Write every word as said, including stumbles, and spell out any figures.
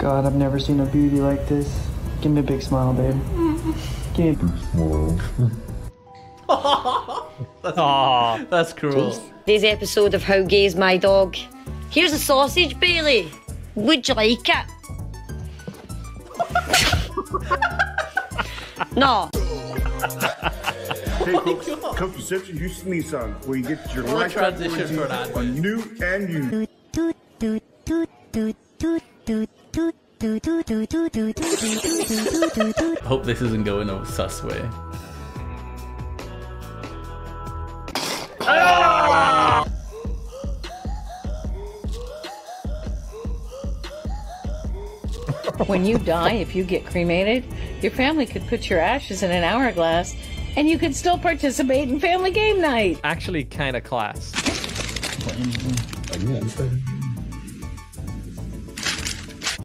God, I've never seen a beauty like this. Give me a big smile, babe. Give me a big smile. that's, Aww. That's cruel. Today's episode of How Gay Is My Dog. Here's a sausage, Bailey. Would you like it? No. Hey, folks, come to Central Houston Nissan, where you get your what lifetime transition for that, on new and used. I hope this isn't going no sus way. Ah! When you die, if you get cremated, your family could put your ashes in an hourglass and you could still participate in family game night. Actually, kind of class.